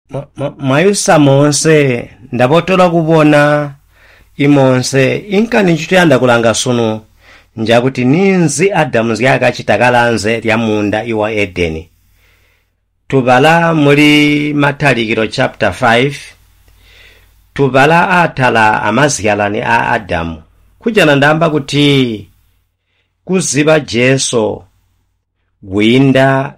Mayusa monse ndapotola kubona imonse inkani nchitoyanda kulanga suno njakuti ninzi Adamu zyakachitakalanze lya munda iwa Edeni. Tubala muri Matalikiro chapter 5 tubala atala amazyalani a Adamu kujana ndamba kuti kuziba Jesu gwinda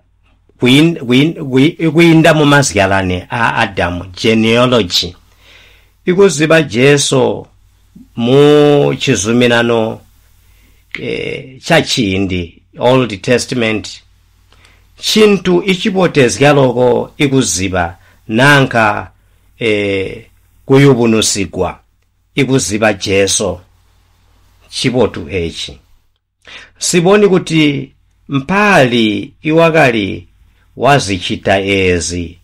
mu mazyalani a Adamu genealogy ikuziba Jesu mu chizuminano chachindi Old Testament chintu ichipotezya loko ikuziba nanka kuyubunusigwa ikuziba Jesu chipotu echi siboni kuti mpali iwakali wazichita ezi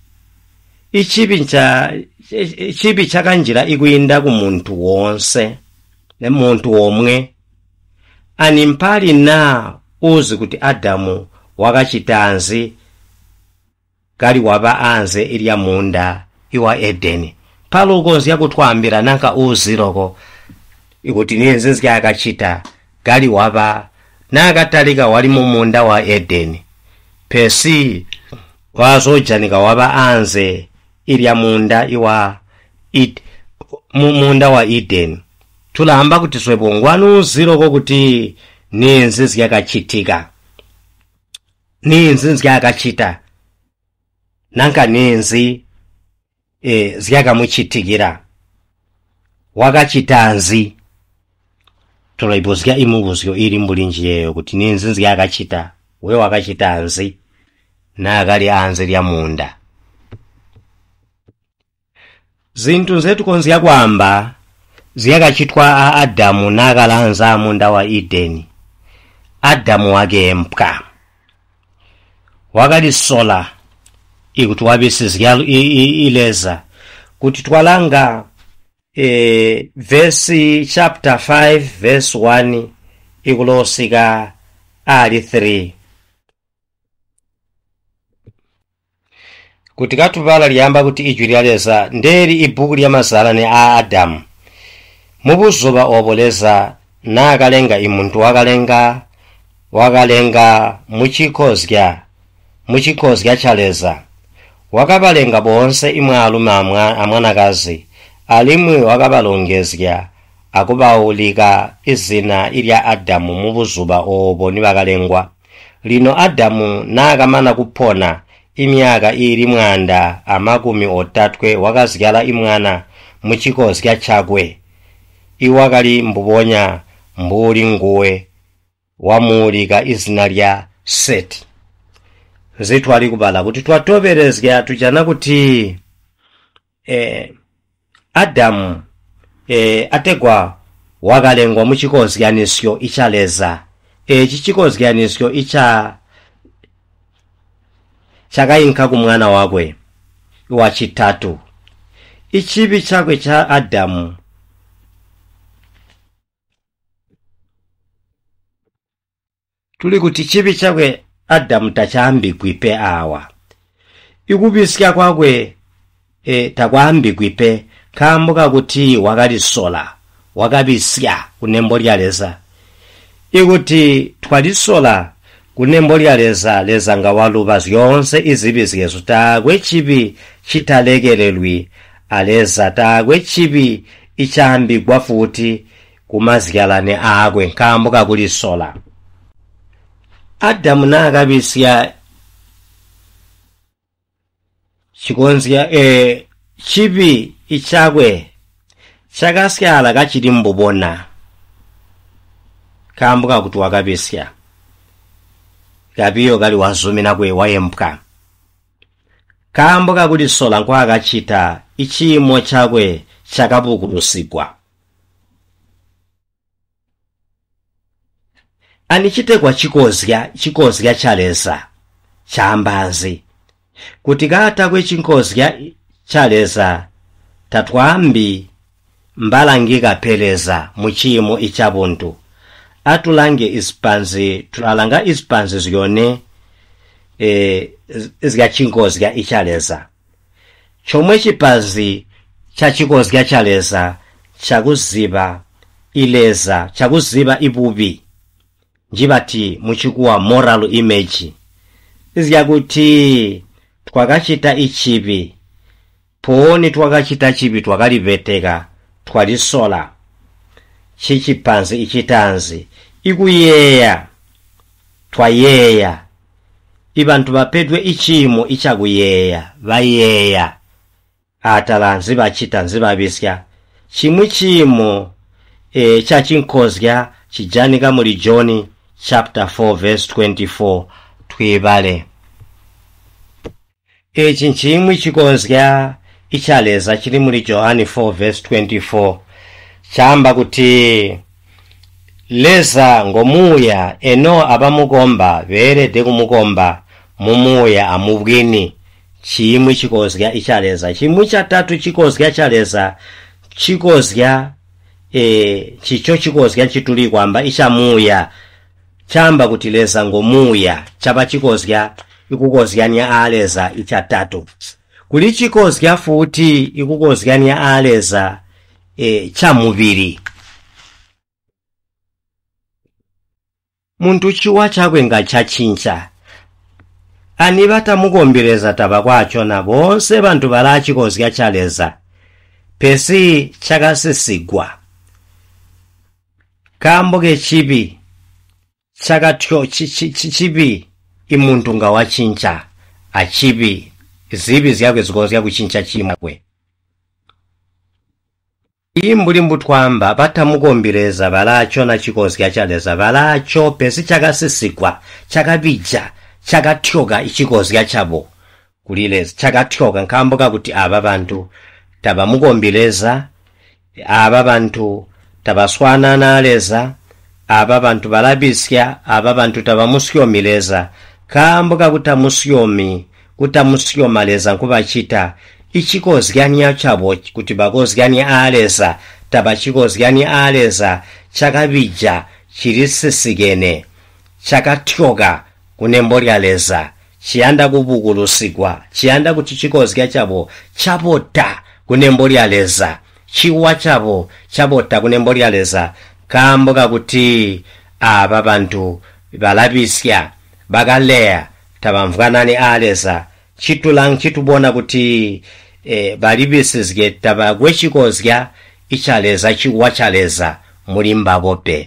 ichipi chakanjira ikuinda ku muntu wonse ne muntu omwe ani mpali na uzi kuti Adamu wakachitanzi kali waba anze ilya munda iwa Edeni paluko ziyakutwambira nanka uziloko ikuti ninzi zyakachita kali waba nakatalika wali mu munda wa Edeni pesi wazojanika waba anze ilya munda iwa munda wa Edeni tulamba kuti swebongwanu uziloko kuti ninzi zyakachitika ninzi zyakachita nanka ninzi zyakamuchitikira wakachitanzi tulaibuzya imubuzyo ili mbulinji yeyo kuti ninzi zyakachita we wakachitanzi nakali anze lya munda zinthu zetu konzya kwamba zyakachitwa a Adamu nakalanza munda wa Edeni. Adamu wake mpka wakalisola ikuti wabisizya ileza kuti twalanga verse chapter 5 verse 1 ikulosika ali 3 kuti katupala liyamba kuti ijwi lyaleza nderi ibuku lya mazalani a Adamu mubuzuba oboleza nakalenga imuntu wakalenga muchikozya chaleza wakabalenga bonse imwe alume amwanakazi alimwe wakabalongezya akubawulika izina ilya Adamu mubuzuba obo nibakalengwa lino Adamu nakamana kupona imyaka ili mwanda amakumi otatwe wakazyala imwana muchikozya chakwe iwakali mbubonya mbuli nguwe wamuulika izina lya Seti zitu ali kubala kuti twatoberezya tujana kuti Adamu ategwa wakalengwa muchikozyanisyo ichaleza chichikozyanisyo chakayinka kumwana wakwe wachitatu ichibi chakwe cha Adamu tuli kuti chibi chakwe Adamu tachambikwipe awa ikubisya kwakwe takwambikwipe kambuka kuti wakalisola wakabisya kunembo lyaleza ikuti twalisola kunembo lyaleza nga waluba zyonse izibizyezo takwe chibi chitalekelelwi aleza takwe chibi ichambikwa futi kumazyalane akwe kambuka kulisola Adamu nakabisya chikonzya chibi ichakwe chakasyala kachili mbubona kambuka kuti wakabisya kapiyo kali wazumina kwe wayempka kambuka kulisola nkwakachita ichimo chakwe chakapukulusigwa anichitekwa chikozya chaleza chambazi kuti katakwe chikozya chaleza tatwambi mbalangika peleza muchimo ichabuntu atulange ispanzi tulalanga ispanzi zyone zikachinkozya ichaleza chomwe chipazi chachikozga chaleza chakuziba ileza chakuziba ipupi njibati muchikuwa moral image iziyakuti twakachita ichipi poni twakachita chipi twakalipeteka twalisola chichipanzi ichitanzi ikuyeya twayeya ibantu bapedwe ichimo ichakuyeya bayeya atalanzi bachita nzibabisya chimwe chimo chachinkozya chijanika muri John chapter 4 verse 24 twibale echi chimwe chikozya ichaleza chiri muri John 4 verse 24 chamba kuti leza ngomuya eno abamukomba berede kumukomba mumuya amubwini chimwe chikozya ichaleza chimwe chatatu chikozya chaleza chikozya chicho chikozya chituli kwamba ichamuya chamba kuti leza ngomuya chapa chikozya ikukozyanya aleza ichatatu kuli chikozya futi ikukozyanya aleza chamuviri muntu chiwa chakwe ngachachincha ani batamukombereza taba kwacho na bonse bantu bala chikozya chaleza pesi chakasisigwa kamboke chipi chakatyo chipi imuntu nga wachincha achipi zibi zyakwe zikozya kuchincha chimwe imbulimbu twamba batamukombereza balacho na chikozya chaleza balacho pesi chakasisigwa chakabija chakatyoka ichikozya chabo kulileza chakatyoka nkamboka kuti aba bantu tabamukombereza aba bantu tabaswana naleza aba bantu balabisya aba bantu tabamusyomeleza kamboka kutamusyomaleza nkubachita ichikozyanya chabo kuti bakozyanya aleza tabachikozyanya aleza chakabija chirisisigene chakatyoka kunembo lyaleza chiyanda kubukulusigwa chiyanda kuti chikozya chabo chabota kunembo lyaleza chiwa chabo chabota kunembo lyaleza kamboka kuti aba bantu balabisya bakaleya tabamvwanani aleza chitulang chitubona kuti balibisizge tabagwe chikozya ichaleza chiwa chaleza mulimba bope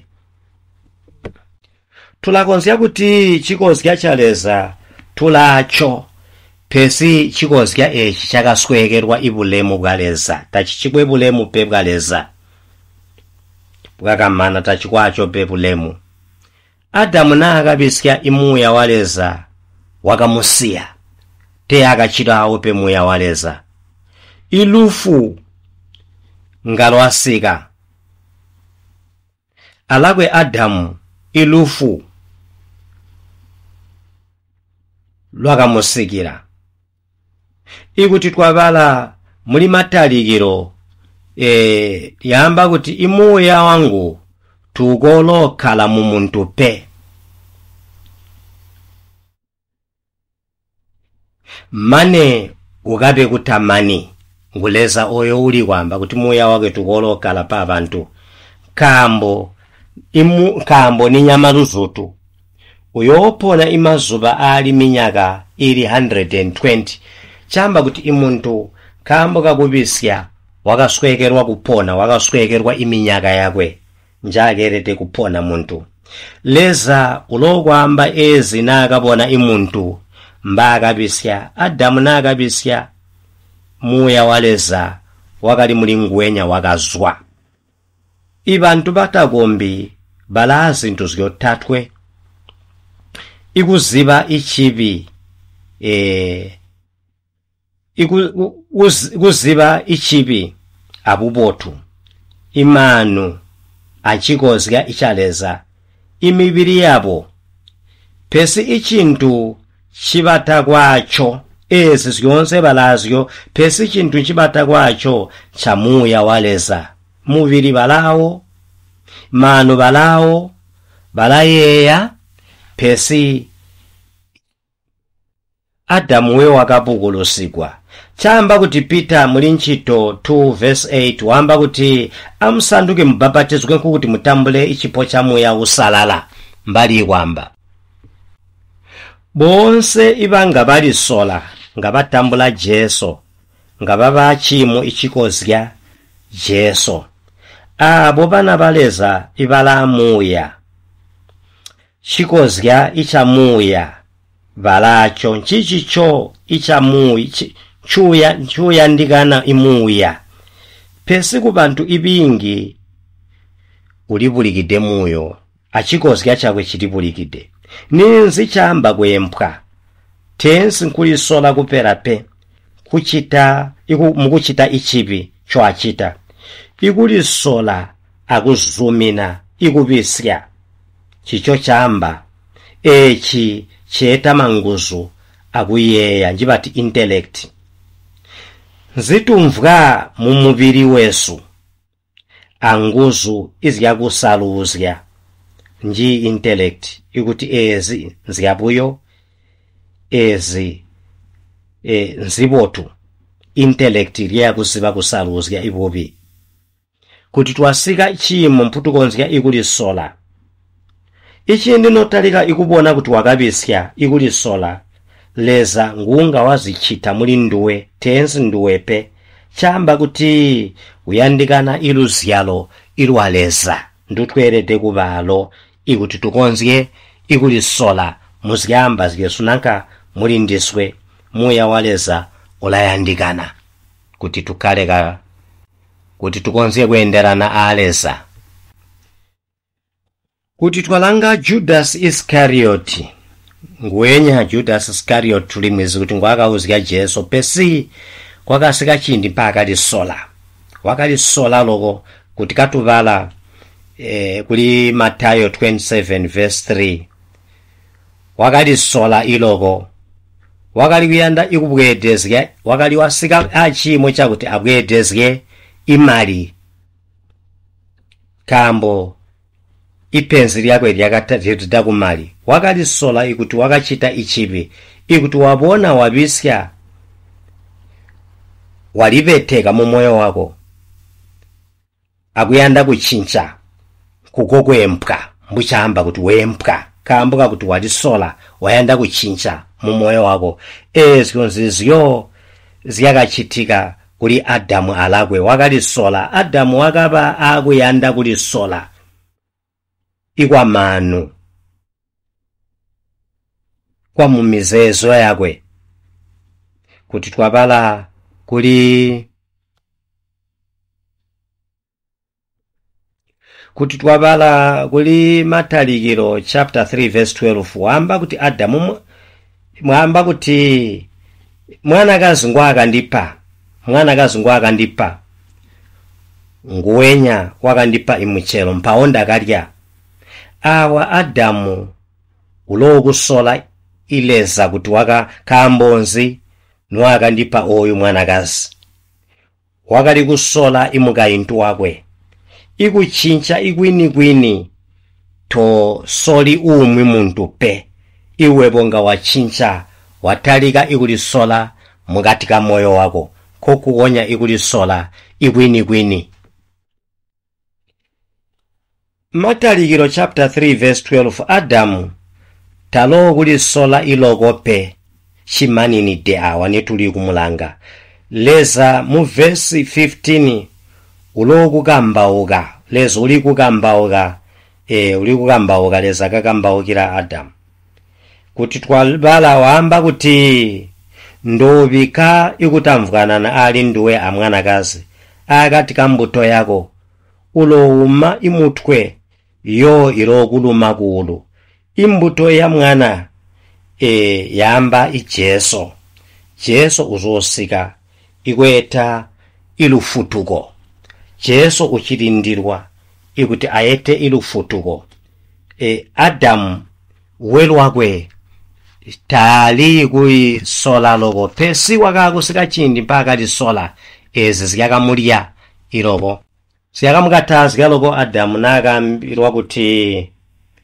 tulakonzya kuti chikozya chaleza tulacho pesi chikozya echi chakaswekerwa ibulemu bwaleza tachichikwe bulemu pe bwaleza bwakamana tachikwacho pe bulemu Adamu na akabisya imuya waleza wakamusiya te akachitawo pe muya waleza ilufu ngalo asika alakwe Adamu ilufu lwakamusikira ikuti twabala muli matalikiro yamba kuti imuya wangu tukolokhala mu muntu pe mane ukabe kutamani nguleza oyo uli kwamba kuti muya wake tukolokhala pa abantu kambo ni nyama luzutu uyopona imazuba ali minyaka ili 120 chamba kuti imuntu kambo kakubisya wakaswekerwa kupona wakaswekerwa iminyaka yakwe njakerete kupona muntu leza ulokwamba ezi nakabona imuntu mbakabisya Adamu nakabisya muya waleza wakali mulingwenya wakazwa ibantu batakombi bala zintu zyotatwe ikuziba ichibi ikuziba ichibi abubotu imanu achikozya ichaleza imibiri yabo pesi ichintu chibata kwacho ezi zyonse balazyo pesi chintu chibata kwacho chamuya waleza mubiri balawo manu balawo balayeya pesi Adamu we wakabukulusigwa chamba kuti Peter muli ntchito 2 verse 8 wamba kuti amusanduke mubabatizwe kuti mutambule ichipo chamuya usalala mbali ikwamba. Bonse ibanga balisola nga batambula Jesu nga baba chimo ichikozya Jesu. Abo bana baleza ibala muya chikozya ichamuya balacho nchichicho ichamuya chuya ndikana imuya pesi ku bantu ibingi ulibulikide muyo achikozya chakwe chilibulikide ninzi chamba kwempwa tensi nkulisola kuperape kuchita mukuchita ichibi cho achita ikulisola akuzumina ikubisya chicho chamba echi cheta manguzu akuyeya njibati intellect nzitumvwa mu mubiri wesu anguzu izyakusaluzya nji intellect ikuti ezi nziyabuyo ezi nzibotu intellect lyakuziba kusaluzya ibobi kuti twasika chimo mputukonzya ikulisola ichindi notalika ikubona kuti wakabisya ikulisola leza ngunga wazichita muli nduwe tensi nduwepe chamba kuti uyandikana iluzyalo ilwaleza ndutwerete kubalo ikuti tukonzye ikulisola muzyamba zyesunanka muli ndiswe muya waleza ulayandikana kuti tukaleka kuti tukonzye kuenderana aleza kuti twalanga Judas Iscariot ngwenya Judas Iscariot tulimwizi kuti ngwakauzya Jesu pesi kwakasika chindi mpaka lisola wakalisola loko kuti katuvala kuli Matayo 27 verse 3 wakalisola iloko wakaliyanda ikubwedezya wakaliwasika achimo chakuti abwedezye imali kambo ipenzi lyakwe lyakatata kumali wakalisola ikuti wakachita ichibi ikuti wabona wabisya walipeteka mu moyo wako akuyanda kuchincha kukokwempwa mbuchamba kuti wempwa kambuka kuti walisola wayanda kuchincha mu moyo wako ezyo ziyakachitika kuli Adamu alakwe wakalisola Adamu wakaba akuyanda kulisola ikwa manu kwa mumizezo yakwe kuti twabala kuli Matalikiro chapter 3 verse 12 wamba kuti Adamu mwamba kuti mwanakazi ngwakandipa nguwenya wakandipa imuchelo mpaonda kalya awa Adamu ulokusola ileza kuti wakakambonzi nwakandipa oyu mwanakazi wakali kusola imukayintu wakwe ikuchincha ikwinikwini to soli umwi muntu pe iwepo nga wachincha watalika ikulisola mukatika moyo wako kokuwonya ikulisola ikwinikwini. Matalikiro chapter 3 verse 12 Adamu talo kulisola ilokope chimaninide awa netuli kumulanga leza mu verse 15 ulokukambauka leza ulikukambauka ulikukambauka leza kakambaukira Adamu kuti twabala wamba kuti ndobika ikutamvukana na ali nduwe amwanakazi akati kambuto yako ulouma imutwe yo ilokuluma kulu imbuto ya mwana yamba ijeso jeso uzosika ikweta ilufutuko jeso uchilindirwa ikuti ayete ilufutuko Adamu welwakwe tali kuisola loko pesi wakakusika chindi mpaka lisola ezi zikakamulya iloko siyakamukatazika loko Adamu nakambirwa kuti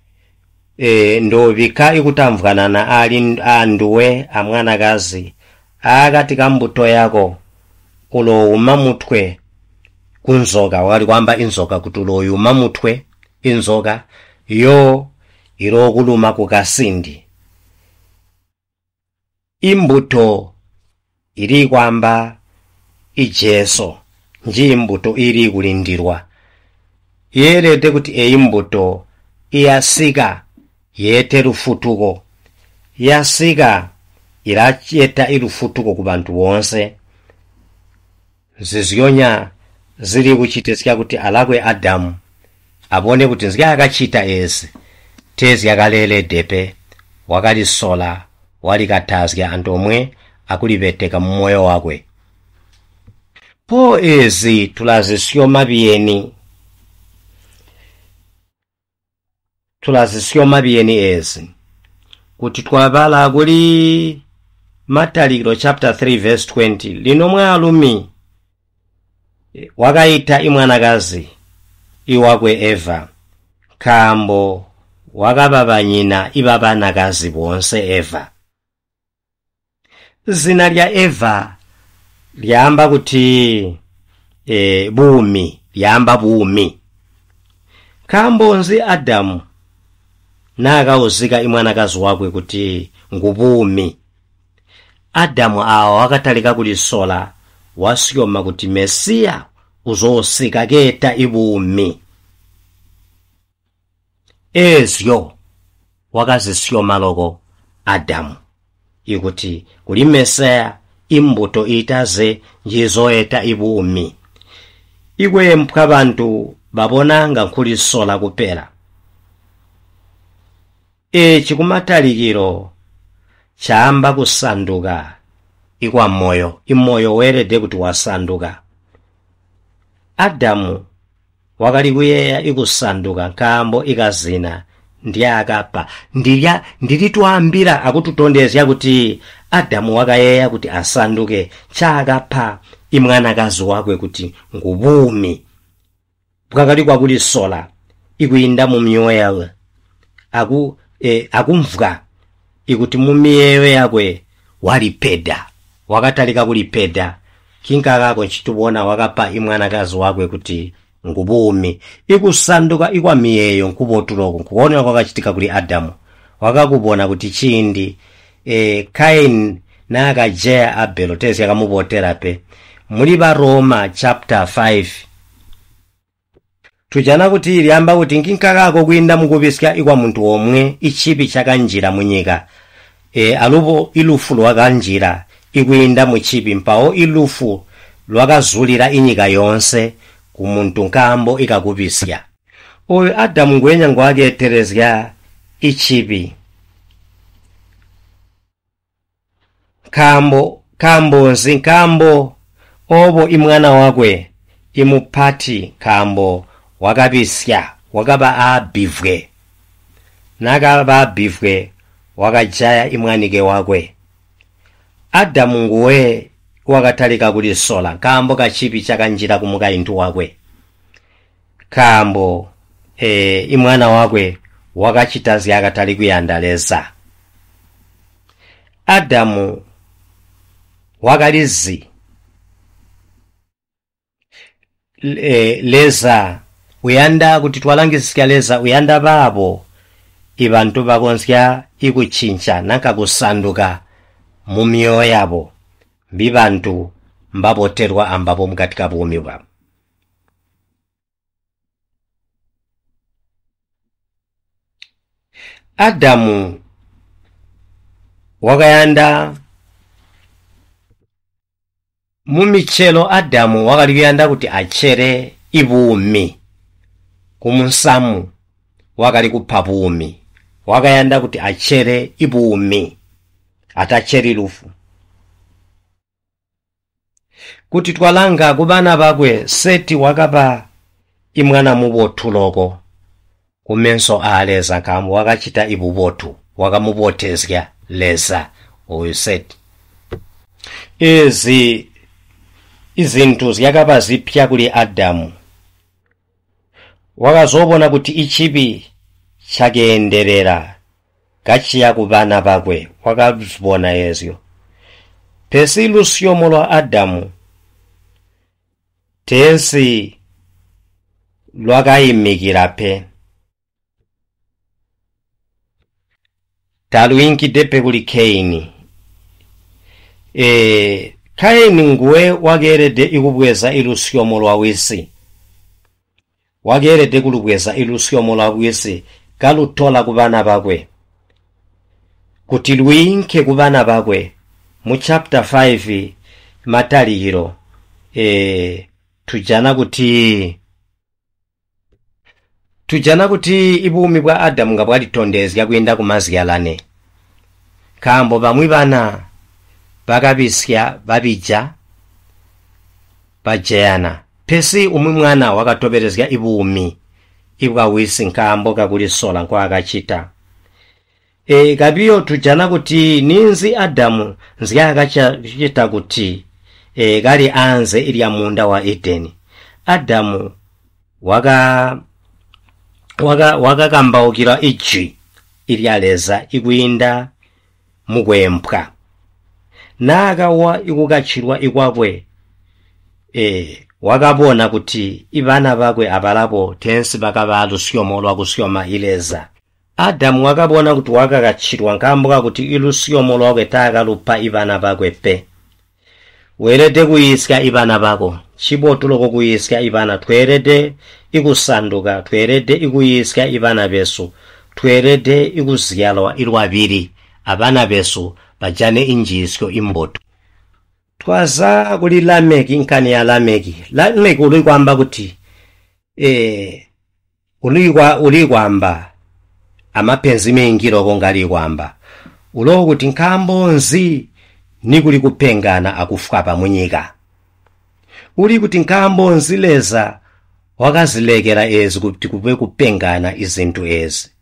ndobika ikutamvukana na ali anduwe amwanakazi akati kambuto yako ulowuma mutwe kunzoka, wakati kwamba inzoka kuti uloyuma mutwe inzoka yo ilokuluma kukasindi. Imbuto ili kwamba ijeso nji imbuto ili kulindirwa yerete kuti imbuto iyasika yete lufutuko, yasika ilacheta ilufutuko ku bantu wonse. Zizyonya zili kuchitesika kuti alakwe Adamu abone kuti nzika akachita ezi tezi akalele depe wakalisola walikatazya anthu omwe akulipeteka mmoyo wakwe. Po ezi tulazisioma biyeni ezi kuti twapala kuli Mataliro chapter 3 verse 20 linomwe alumi wakayita imwanakazi iwakwe Eva kambo wakababa nyina ibabanakazi bonse Eva. Zina lya Eva lyamba kuti bumi, lyamba bumi. Kambonzi Adamu nakawuzika imwanakazi wakwe kuti ngubumi. Adamu awo wakatalika kulisola wasiyoma kuti Mesiya uzosika keta ibumi. Ezyo wakazisiyoma loko Adamu ikuti kuli Mesiya imbuto itaze njizoeta ibumi. Ikwe mpha bantu babonanga nkulisola kupera. Chikumataliro chamba kusanduka ikwa moyo, imoyo werede kuti wasanduka. Adamu wakali kuyeya ikusanduka nkambo ikazina ndi akapa. Ndilitwambira akututondezya kuti Adamu wakayeya kuti asanduke chakapha imwanakazi wakwe kuti ngubumi. Bwakali kwakulisola ikuyinda mu myoyo akumvwa ikuti mu miyeyo yakwe walipeda wakatalika kulipeda kinkakako nchitubona wakapa imwanakazi wakwe kuti ngubumi. Ikusanduka ikwa miyeyo nkubotuloko nkuonera kwakachitika kuli Adamu wakakubona kuti chindi Kaini nakajeya Abelo tezi yakamubotera pe muli ba Roma chapter 5 tujana kuti iliyamba kuti nkinkakako kuyinda mukupisika ikwa muntu omwe ichipi chakanjira munyika. Alupo ilufu lwakanjira ikuyinda muchipi mpawo ilufu lwakazulira inyika yonse kumuntu nkambo ikakupisya. Oyo Adamu ngwenya ngwake terezya ichipi kambonzi nkambo obo imwana wakwe imupati kambo wakapisya wakaba abivwe nakaba abivwe wakajaya imwanike wakwe. Adamu nguwe wakatalika kulisola kambo kachipi chakanjira kumuka intu wakwe kambo imwana wakwe wakachitazi akatali kuyandaleza. Adamu wakalizi leza uyanda kuti twalangisika leza uyanda babo ibantu bakonsya ikuchincha nakakusanduka mu myoyo yabo bibantu mbaboterwa ambapo mkatika bumi bwabo. Adamu wakayanda mumichelo. Adamu wakaliyanda kuti achere ibumi kumunsamu wakali kupha bumi wakayanda kuti achere ibumi atachere lufu kuti twalanga kubana bakwe Seti wakapa imwana mubotuloko kumenso aleza kambo wakachita ibubotu wakamubotezya leza oyo Seti. Izintu zyakaba zipya kuli Adamu wakazobona kuti ichipi chakenderera kachiya kubana bakwe wakazibona ezyo pesi lusyomo lwa Adamu tensi lwakayimikira pe taluyinkide kuli Kaini. Kaini nguwe wakerede ikubweza ilusyomo lwa wisi, wakerede kulubweza ilusyomo lwa wisi kalutola kubana bakwe kuti luyinke kubana bakwe. Mu chapter 5 Matalikiro tujana kuti ibumi bwa Adamu nga bwalitondezya kuyenda kumaziyalane kambo bamwe bana bakabisya babija bajeyana pesi umwe mwana wakatoberezya ibumi ibwa wisi nkambo kakulisola nkwa akachita. Kabiyo tujana kuti ninzi Adamu nziyakachita kuti gali anze ilya munda wa Edeni. Adamu wakakambaukira iji ilyaleza ikuyinda mukwempwa nakawa ikukachirwa ikwakwe. Wakabona kuti ibana bakwe abalapo tensi bakaba lusyomo lwakusyoma ileza. Adamu wakabona kuti wakakachirwa nkambuka kuti ilusyomo lwakwe takalupa ibana bakwe pe. Werede kuyisya ibana bako chibotuloko kuyisya ibana twerede ikusanduka twerede ikuyisya ibana besu twerede ikuziyalwa ilwabiri abana besu bajane injisyo imboto. Twaza kuli Lameki nkani ya Lameki uli kwamba kuti uli kwamba amapenzi mengiro ngali kwamba ulo kuti nkambonzi nikuli kupengana akufwa pamunyika. Uli kuti nkambonzi leza wakazilekera ezi kuti kupe kupengana izintu ezi.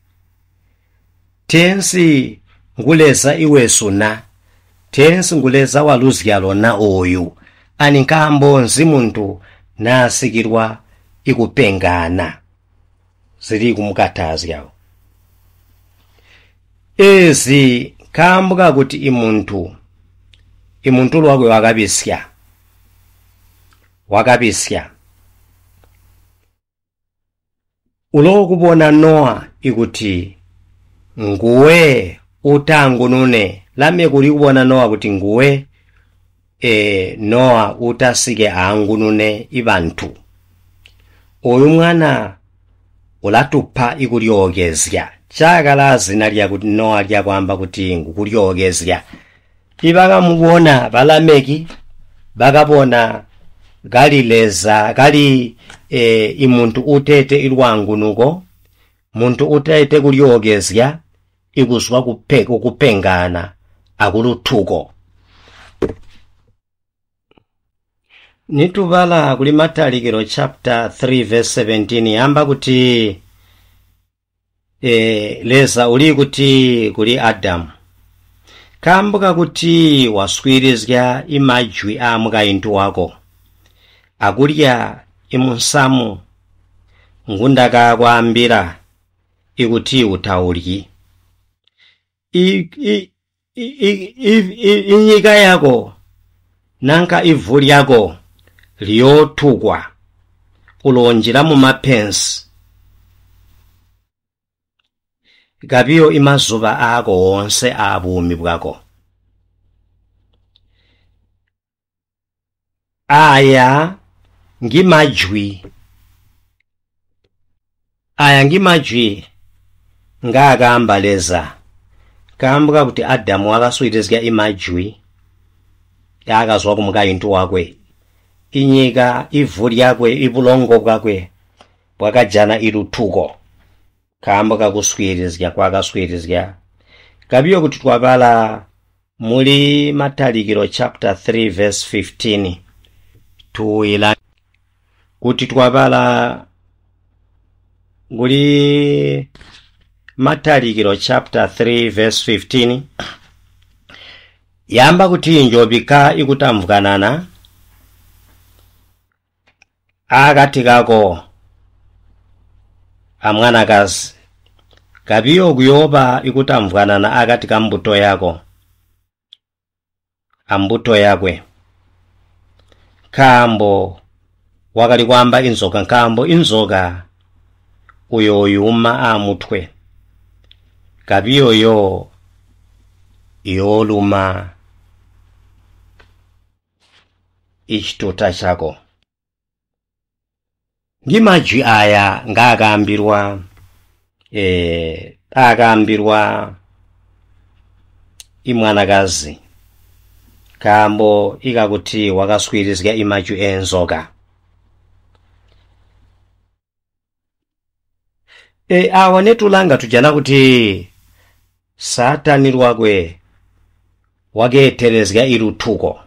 Tensi nguleza iwesu na tensi nguleza waluzyalo na oyu ani nkambonzi muntu nasikirwa ikupengana zili kumukatazyawo. Ezi kambuka kuti imuntu lwakwe wakabisya ulo kubona Noa ikuti nguwe utangunune. Lameki uli kubona Noa kuti nguwe Noa utasike angunune ibantu. Oyu mwana ulatupa ikulyokezya chakala zina lya kuti Noa lya kwamba kuti ngukulyokezya. Ibaka mubona Balameki bakabona galileza gali imuntu utete ilwangunuko muntu utete kulyokezya ikuzwa kupengana akulutuko. Nitubala kuli Matalikiro chapter 3 verse 17 yamba kuti leza uli kuti kuli Adamu kambuka kuti waswirizya imajwi amukayintu wako akulya imunsamu ngundaka kwambira ikuti utaulyi inyika yako nanka ivu lyako liyotukwa ulonjira mu mapensi gabiyo imazuba ako wonse abumi bwako. Aya ngimajwi ngakamba kambuka kuti Adamu wakaswirizya imajwi yakazwa kumukayintu wakwe inyika ivu lyakwe ibulongo bwakwe bwakajana ilutuko kambuka kuswirizya kwakaswirizya. Kabiyo kuti twabala muli Matalikiro chapter 3 verse 15 tuwila kuti twabala muli Matalikiro chapter 3 verse 15 yamba kuti njobika ikutamvukanana akati kako amwanakazi kabiyo kuyoba ikutamvukanana akati kambuto yako ambuto yakwe kambo wakali kwamba inzoka nkambo inzoka uyo yuma amutwe kabiyoyo yoluma ichituta chako. Ngimajwi aya ngakambirwa akambirwa imwanakazi kambo ikakuti wakaswirizika imajwi enzoka. Awa netulanga tujana kuti satani lwakwe waketerezga ilutuko.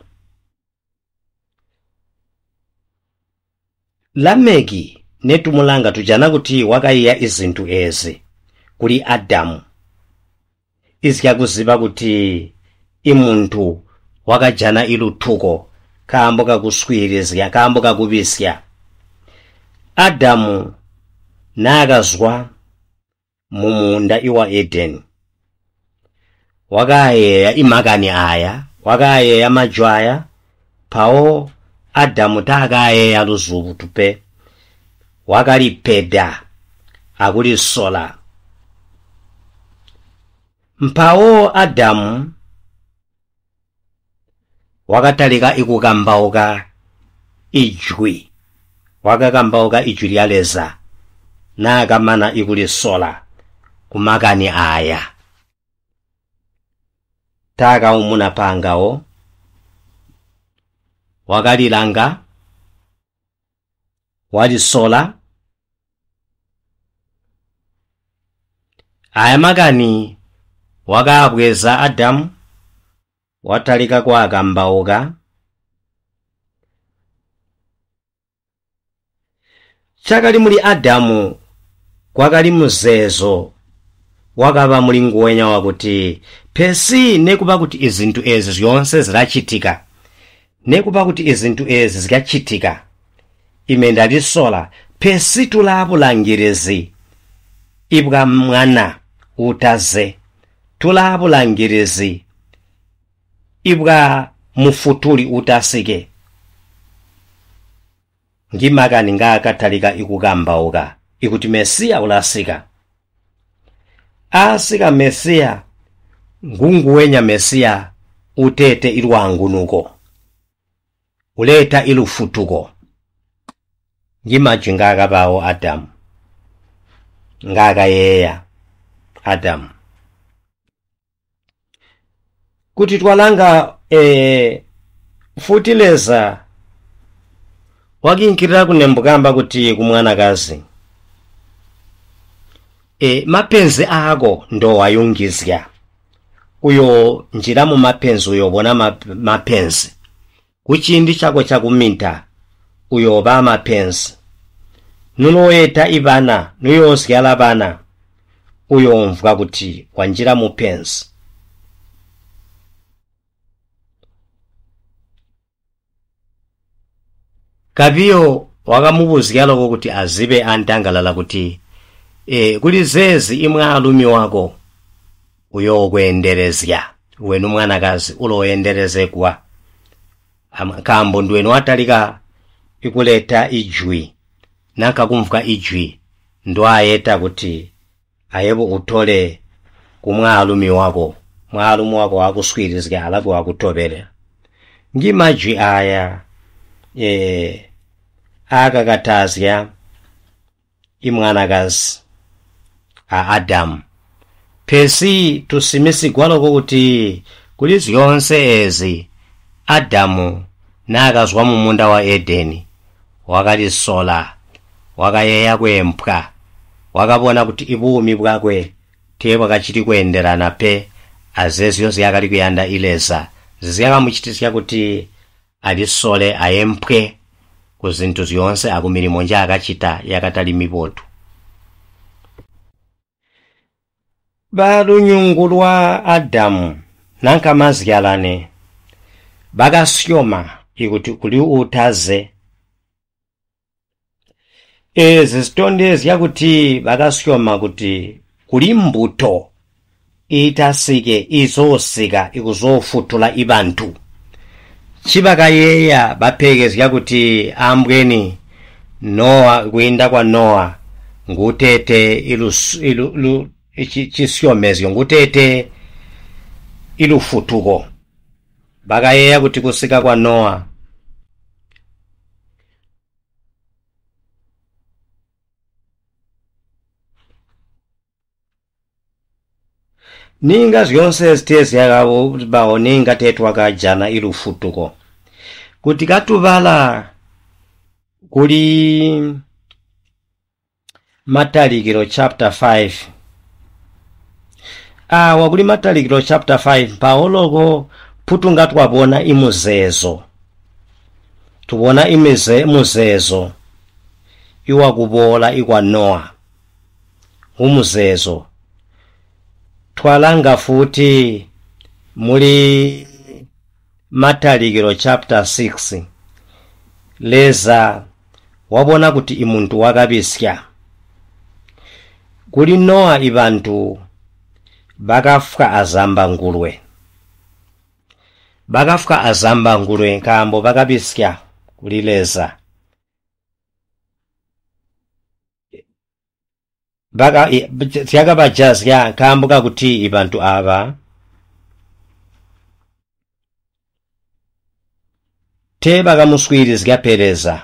Lameki netumulanga tujana kuti wakaiya izintu ezi kuli Adamu. Izikya kuziba kuti imuntu wakajana ilutuko kambo kakuswirizga kambo kakubisya. Adamu nakazwa mumunda iwa Edeni wakayeya imakani aya wakayeya majwaya pawo Adamu takayeya luzubu tupe wakalipeda akulisola mpawo Adamu wakatalika ikukambauka ijwi wakakambauka ijwi lyaleza nakamana ikulisola kumakani aya taka umuna pangawo wakalilanga walisola aya makani wakabweza Adamu watalika kwa akambauka chakali muli Adamu kwakali muzezo wakaba muli nguwenya wakuti pesi nekuba kuti izintu ezi zonse zilachitika nekuba kuti izintu ezi zikachitika ime ndalisola pesi tulabulangirizi ibwa mwana utaze tulabulangirizi ibwa mufutuli utasike ngimakani ngakatalika ikukambauka ikuti Mesiya ulasika asika Mesiya ngunguwenya Mesiya utete ilwangunuko uleta ilufutuko ngimajwi ngakabawo Adamu ngakayeya Adamu kuti twalanga futileza wakinkirira kunembukamba kuti kumwanakazi mapenzi ako ndo wayungizya uyo njira mu mapenzi uyobona mapenzi kuchindi chako chakuminta uyoba mapenzi nunoyeta ibana nuyozyala bana uyomvwa kuti wanjira mupenzi. Kabiyo wakamubuzikalo kuti azibe antangalala kuti kuli zezi imwe alumi wako uyokwenderezya wenu mwanakazi uloyenderezekwa kambo ndwenu watalika ikuleta ijwi nakakumvuka ijwi ndo ayeta kuti ayebo utole kumwalumi wako mwalumu wako wakuswirizika alabu wakutobera ngimajwi aya akakatazya imwanakazi a Adamu pesi tusimisigwaloko kuti kuli zonse ezi Adamu nakazwa mumunda wa Edeni wakalisola wakayeya kwempwa wakabona kuti ibumi bwakwe tebwa kachiti kuenderana pe azezi yonse yakali kuyanda ileza ziyakamuchitisya kuti alisole ayempwe kuzintu ziyonse akumilimo nja akachita yakatali mipotu. Balunyungu lwa Adamu nankamazyalane bakasyoma ikuti kuli utaze ezi zitonde yakuti bakasyoma kuti kuli mbuto itasike izosika ikuzofutula ibantu chibakayeya baphekezya kuti ambweni Noa kuinda kwa Noa ngutete chisyomezyo ngutete ilufutuko bakayeya kuti kusika kwa Noa ninga zyonse zitezi yakabawo ninga tetwa kajana ilufutuko kuti katubala kuli Matalikiro chapter 5 wakuli Matalikiro chapter 5 paoloko putunga twabona imuzezo tubona muzezo iwa kubola ikwa Noa umuzezo twalanga futi muli Matalikiro chapter 6 leza wabona kuti imuntu wakabisya kuli Noa ibantu bakafika azamba ngulwe kambo bakabisya kulileza tyakabajazya kambo kakuti ibantu aba te bakamuswirizya pereza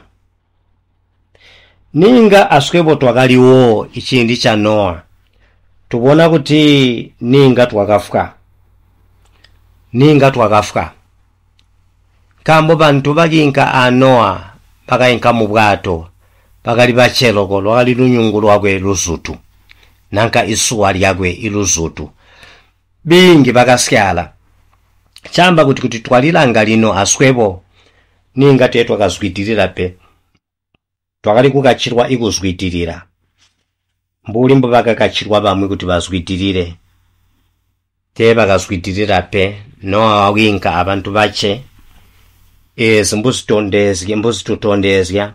ninga aswebo twakaliwo ichindi cha Noa tubona kuti ninga twakafika kambo bantu bakinka a Noa bakayinka mu bwato bakali bacheloko lwakali lunyungu lwakwe luzutu nanka isuwa lyakwe iluzutu bingi bakasyala chamba kuti twalilanga lino aswebo ninga te twakazwitirira pe twakali kukachirwa ikuzwitirira mbulimbo bakakachirwa bamwe kuti bazwitirire te bakazwitirira pe Noa wawinka abantu bache mbuzitutondezya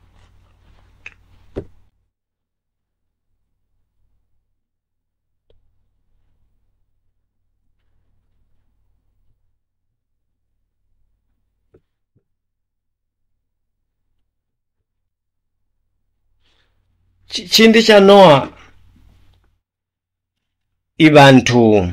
chindi cha Noa ibantu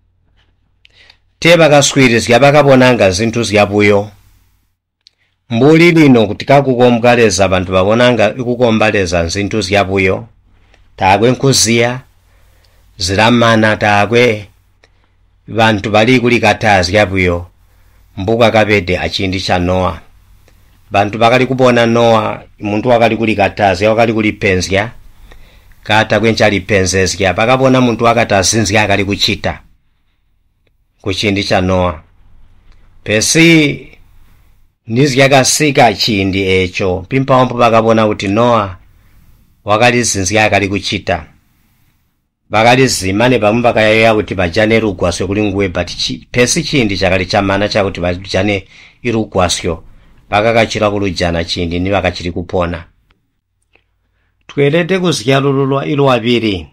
te bakaswirizya bakabonanga zinthu zyabuyo mbuli lino kuti kakukombaleza abantu babonanga ikukombaleza zinthu zyabuyo takwe nkuziya zilamana takwe bantu bali kulikatazi yabuyo mbuka kapede achindi cha Noa bantu bakali kubona Noa muntu wakali kulikatazi wakali kulipenzya kata kwenchali penzezya bakabona muntu wakatazinzya akali kuchita kuchindi cha Noa pesi nizyakasika chindi echo pimpawompo bakabona kuti Noa wakali zinzya akali kuchita bakali zimane pamwe bakayeya kuti bajane lugwasyo kuli nguwe but pesi chindi chakali chamana chakuti bajane ilugwasyo bakakachira kulujana chindi ni bakachiri kupona twelete kuzyalululwa ilu abiri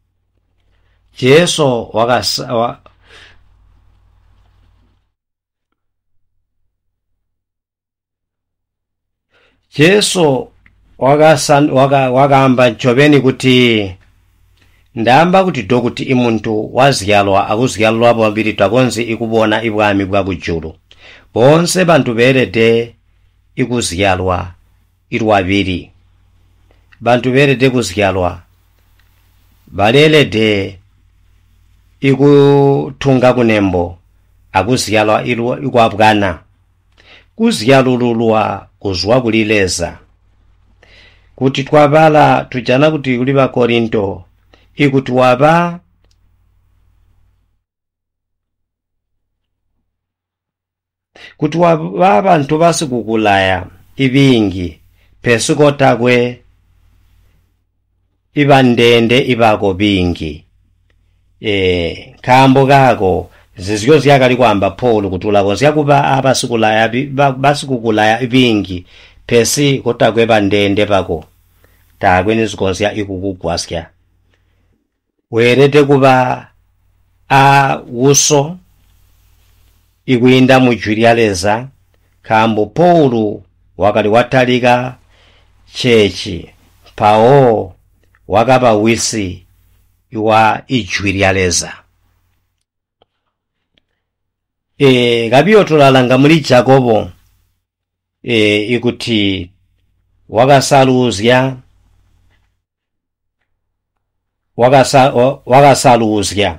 Jesu wakamba nchoveni kuti ndamba kuti dokuti imuntu wazyalwa akuzyalwa babiri takonzi ikubona ibwami bwa kujulu bonse bantu berede ikuzyalwa ilu abiri bantu berede kuzyalwa balelede ikutunga kunembo akuzyalwa ilu ikwabwana kuzyalululwa kuzwa kulileza kuti twabala tujana kuti kuli ba Korinto ikuti waba kuti waba bantu basikukulaya ibingi pesikotakwe ibandende ibako bingi kambo kako zizyo zyakali kwamba Paulo kutulako zyakuba abasikulaya basikukulaya ibingi pesi kotakwe bandende pako takwe nizikonzya ikukugwasya werete kuba a uso ikuinda mujwiri aleza kambo Paulo wakali watalika chechi pawo wakapa wisi wa ijwi lyaleza. Kapiyo tulalanga muli Jakobo ikuti wakasaluzya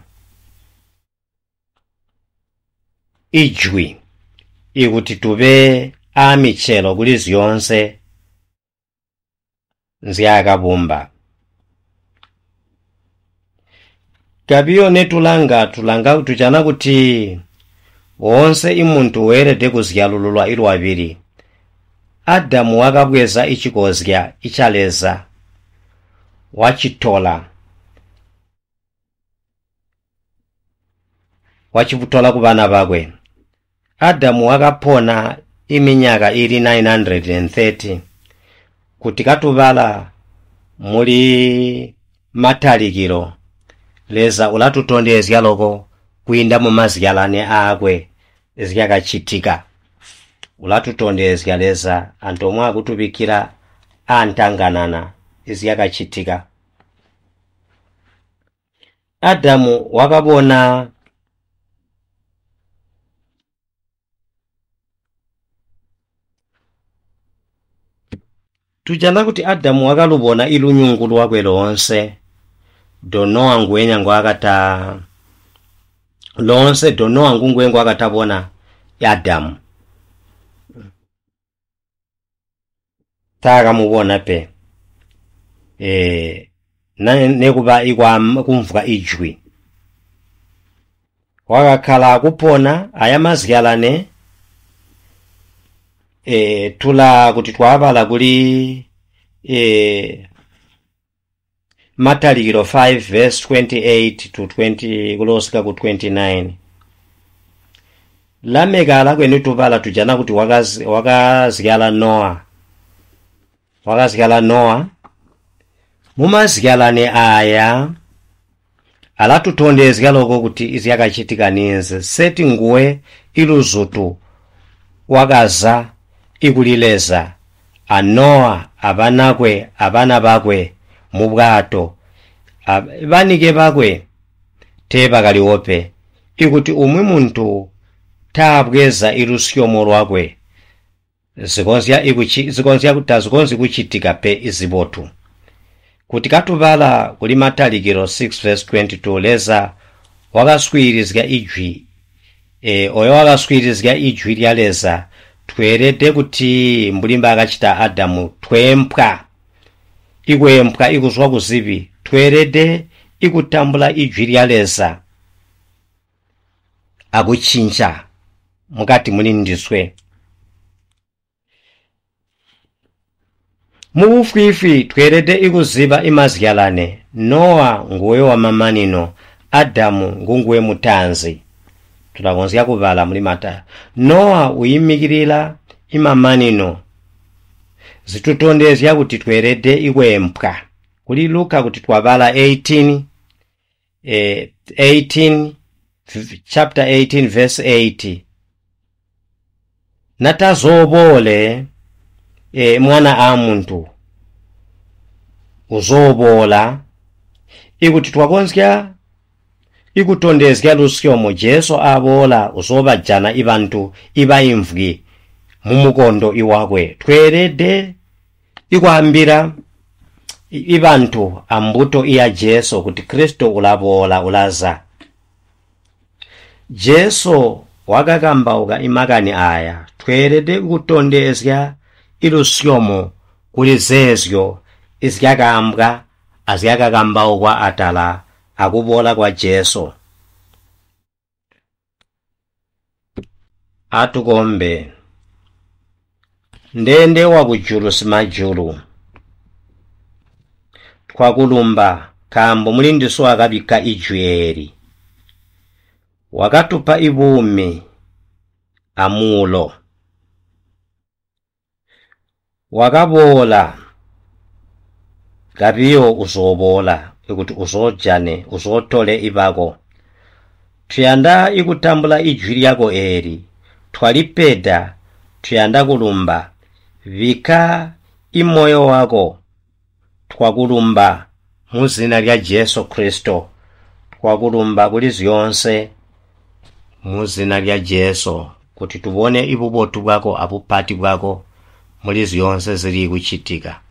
ijwi ikuti tupe amichelo kuli ziyonse nzyakapumba. Kapiyo netulanga tuchana kuti wonse imuntu werede kuzyalululwa ilu awiri. Adamu wakabweza ichikozya ichaleza wachitola wachiputola kubana bakwe. Adamu wakapona iminyaka ili 930 kuti katubala muli matalikiro leza ulatutondezya loko kuinda mu mazyalane akwe zyakachitika. Ulatutondezya leza anthu omwe akutupikira antanganana zyakachitika. Adamu wakabona tujana kuti Adamu wakalubona ilunyungu lwakwe lonse donowa ngwenyango akata lonse donowa ngungwengo akatabona Adamu takamubona pe nekuba kumvuka ijwi wakakhala akupona ayamazyalane tula kuti twabala kuli matalikiro 5 verse 28 to 20 kulosika ku 29. Lameka kwene tubala tujana kuti wakazyala Noa mumazyalane aya alatutondezya loko kuti izyakachitika ninze seti nguwe iluzutu wakaza ikulileza anoa abanakwe abana bakwe mubwato banike bakwe teba kaliwope ikuti umwe muntu tabweza ilusyomo lwakwe zikonzi kuchitika pe izibotu kuti katubala kuli matalikiro 6 verse 22 leza wakaswirizga ijwi oyo wakaswirizga ijwi lyaleza twerede kuti mbulimba akachita Adamu twempwa ikwempwa ikuzwa kuzipi twerede ikutambula ijwi lyaleza akuchinja mukati muli ndiswe mubufwifi twerede ikuziba imazyalane Noa nguwe wa mamanino Adamu ngunguwe mutanzi tulakonzya kuvala muli mata. Noa uyimikirira imamanino zitutondezya kuti twerede ikwempwa kuli Luka kuti twavala 18 chapter 18 verse 80 natazobole mwana a muntu uzobola ikuti twakonzya ikutondezya lusyomo Jesu abola uzobajana ibantu ibayimvwi mumukondo iwakwe twerede ikwambira ibantu ambuto iya Jesu kuti Kristo ulabola ulaza. Jesu wakakambauka imakani aya twerede kutondezya ilusyomo kuli zezyo izyakambwa azyakakambauka atala akubola kwa Jesu. Atukombe ndende wakujulu simajulu twakulumba kambo mulindiso akabika ijweri wakatupa ibumi amulo wakabola kapiyo uzobola ikuti uzojane uzotole ibako tuyanda ikutambula ijwi lyako eri twalipeda tuyandakulumba vika imoyo wako twakulumba mu zina lya Yesu Kristo twakulumba kuli ziyonse mu zina lya Yesu kuti tubone ibubotu bwako apupati bwako muli ziyonse zili kuchitika